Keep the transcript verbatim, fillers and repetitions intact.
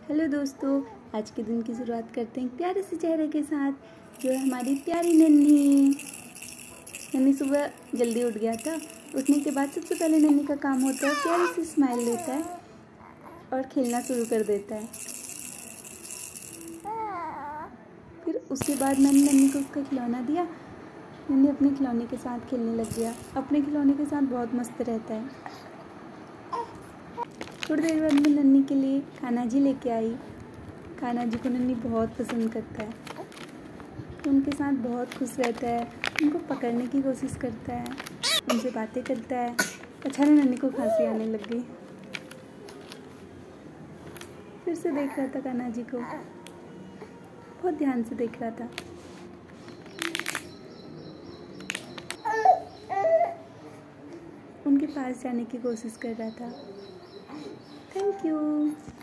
Hello दोस्तों, आज के दिन की शुरुआत करते हैं प्यारे से चेहरे के साथ, जो है हमारी प्यारी नन्ही। नन्ही सुबह जल्दी उठ गया था। उठने के बाद सबसे पहले नन्ही का काम होता है प्यारी सी स्माइल लेता है और खेलना शुरू कर देता है। फिर उसके बाद मैंने नन्ही को उसका खिलौना दिया। नन्ही अपने खिलौने के साथ खेलने लग गया। अपने खिलौने के साथ बहुत मस्त रहता है। थोड़ी देर बाद मैं नन्ही के लिए कान्हा जी लेके आई। कान्हा जी को नन्ही बहुत पसंद करता है, तो उनके साथ बहुत खुश रहता है। उनको पकड़ने की कोशिश करता है, उनसे बातें करता है। अच्छा ना, नन्ही को खांसी आने लग गई। फिर से देख रहा था कान्हा जी को, बहुत ध्यान से देख रहा था। उनके पास जाने की कोशिश कर रहा था। Thank you.